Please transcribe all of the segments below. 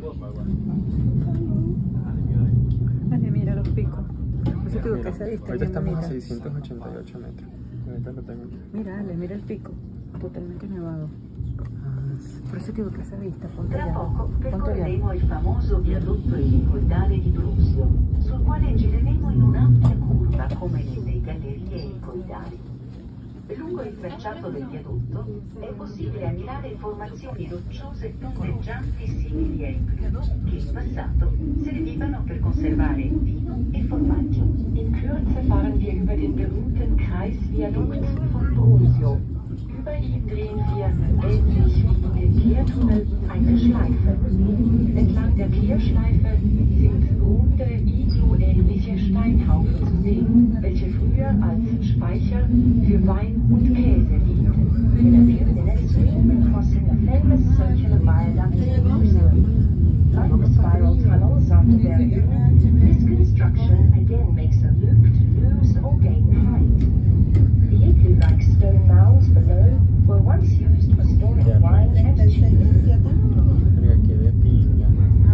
Vale, mira los picos. No sé, Mira, que esa vista ahorita es bien estamos a bonita. 688 metros. Ahorita lo tengo aquí. Mira, Ale, mira el pico. Totalmente nevado. Por eso dico che essa vista, Tra poco quanto percorreremo il famoso viadotto elicoidale di Brusio, sul quale gireremo in un'ampia curva come nelle gallerie elicoidali. Lungo il tracciato del viadotto è possibile ammirare formazioni rocciose tondeggianti simili ai pli, che in passato servivano per conservare vino e formaggio. In Kürze fahren wir über den berühmten Kreisviadukt von Brusio. Über ihn drehen wir, ähnlich wie in den Kehrtunnel, eine Schleife. Entlang der Kehrschleife sind runde, iglu-ähnliche Steinhaufen zu sehen, welche früher als Speicher für Wein und Käse dienten. In a few minutes we will be crossing a famous circular viaduct in Brusio. Like the spiral tunnels after their building, this construction again makes a loop to lose or gain height. The igloo-like stone mounds below were once used for storing wine and cheese. Mira que de piña.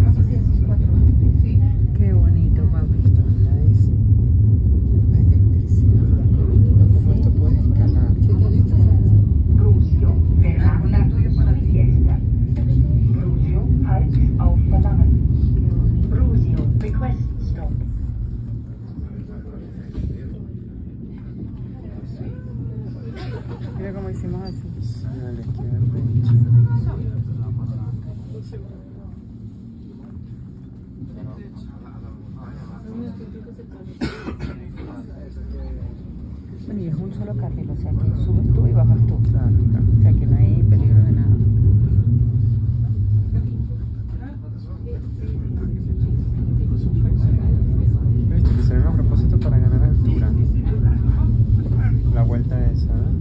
Qué bonito, papi. Nice. La electricidad. ¿Cómo esto puede escalar? Brusio, fermata su richiesta. Brusio, halt auf Verlangen. Brusio, request stop. Mira cómo hicimos así. Sí, a la izquierda. Bueno, y es un solo carril, o sea que subes tú y bajas tú. Claro, claro. O sea que no hay peligro de nada. Viste que se ven a propósito para ganar altura. La vuelta esa, ¿eh?